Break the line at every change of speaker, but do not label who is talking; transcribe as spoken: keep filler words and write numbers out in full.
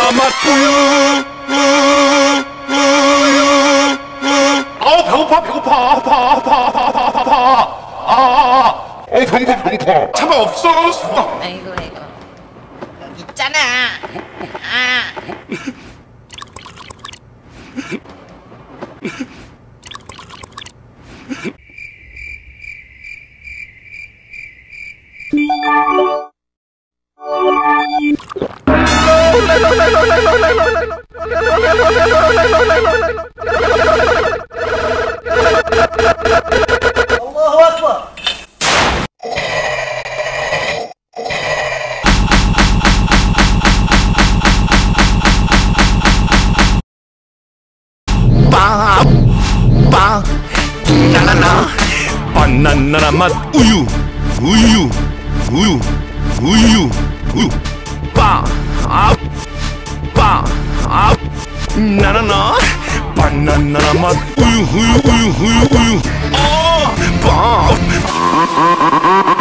맛 우유 우유 아우 배고파 배고파 아파 아파 아파 아파 아파 아 어 배고파 배고파 차가 없어.
아이고 아이고 여기 있잖아. 아.
Allahu Akbar.
빵빵 나나나 바나나 맛 우유 우유 우유 우유 우유 빵빵 나나나 바나나 맛 우유 우유 우유 우유 우유 아 빵